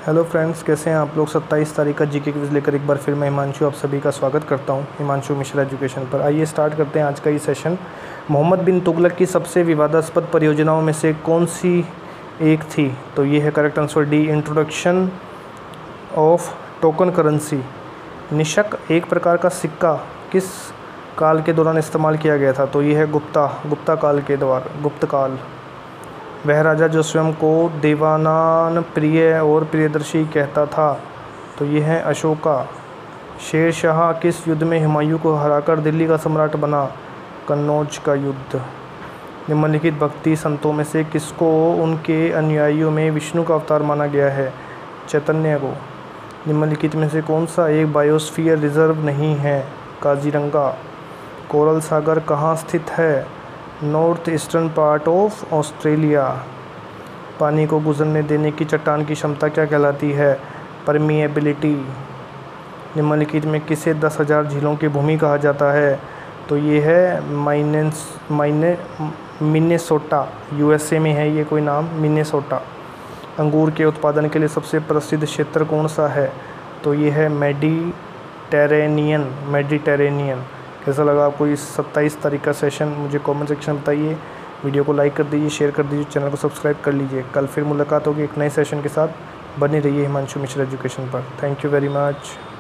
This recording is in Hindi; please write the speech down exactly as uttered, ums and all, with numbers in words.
हेलो फ्रेंड्स, कैसे हैं आप लोग। सत्ताईस तारीख का जीके क्विज़ लेकर एक बार फिर मैं हिमांशु आप सभी का स्वागत करता हूं हिमांशु मिश्रा एजुकेशन पर। आइए स्टार्ट करते हैं आज का ये सेशन। मोहम्मद बिन तुगलक की सबसे विवादास्पद परियोजनाओं में से कौन सी एक थी? तो ये है correct answer D, introduction of token currency. निशक एक प्रकार का सिक्का किस काल के दौरान इस्तेमाल किया गया था? तो ये है गुप्ता गुप्ता काल के दौरान, गुप्त काल। वह राजा जो स्वयं को देवानान प्रिय और प्रियदर्शी कहता था, तो ये है अशोका। शेर शाह किस युद्ध में हुमायूं को हराकर दिल्ली का सम्राट बना? कन्नौज का युद्ध। निम्नलिखित भक्ति संतों में से किसको उनके अनुयायियों में विष्णु का अवतार माना गया है? चैतन्य को। निम्नलिखित में से कौन सा एक बायोस्फीयर रिजर्व नहीं है? काजीरंगा। कोरल सागर कहाँ स्थित है? North eastern part of Australia. पानी को गुजरने देने की चट्टान की क्षमता क्या कहलाती है? परमिएबिलिटी। निम्नलिखित में किसे दस हज़ार झीलों की भूमि कहा जाता है? तो ये है माइनेंस माइने मिनेसोटा, यूएसए में है ये कोई नाम, मिनेसोटा। अंगूर के उत्पादन के लिए सबसे प्रसिद्ध क्षेत्र कौन सा है? तो ये है मेडिटेरेनियन मेडिटेरेनियन। कैसा लगा आपको इस सत्ताईस तारीख का सेशन? मुझे कमेंट सेक्शन में बताइए। वीडियो को लाइक कर दीजिए, शेयर कर दीजिए, चैनल को सब्सक्राइब कर लीजिए। कल फिर मुलाकात होगी एक नए सेशन के साथ। बने रहिए हिमांशु मिश्रा एजुकेशन पर। Thank you very much.